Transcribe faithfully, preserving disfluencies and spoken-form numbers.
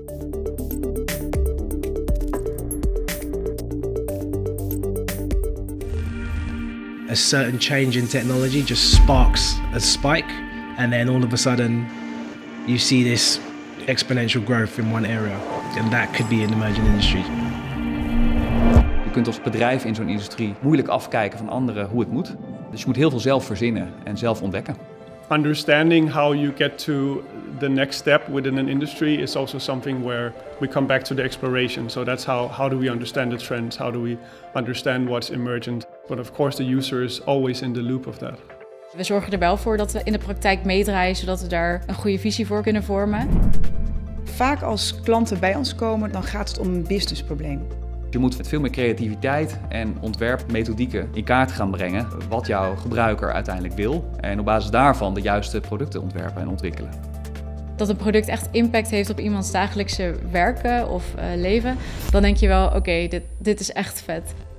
A certain change in technology just sparks a spike, and then all of a sudden you see this exponential growth in one area, and that could be an emerging industry. Je kunt als bedrijf in zo'n industrie moeilijk afkijken van anderen hoe het moet. Dus je moet heel veel zelf verzinnen en zelf ontdekken. Understanding how you get to the next step within an industry is also something where we come back to the exploration. So that's how, how do we understand the trends? How do we understand what's emergent? But of course the user is always in the loop of that. We zorgen er wel voor dat we in de praktijk meedraaien, zodat we daar een goede visie voor kunnen vormen. Vaak als klanten bij ons komen, dan gaat het om een businessprobleem. Je moet met veel meer creativiteit en ontwerpmethodieken in kaart gaan brengen wat jouw gebruiker uiteindelijk wil. En op basis daarvan de juiste producten ontwerpen en ontwikkelen. Dat een product echt impact heeft op iemands dagelijkse werken of uh, leven, dan denk je wel, oké, okay, dit, dit is echt vet.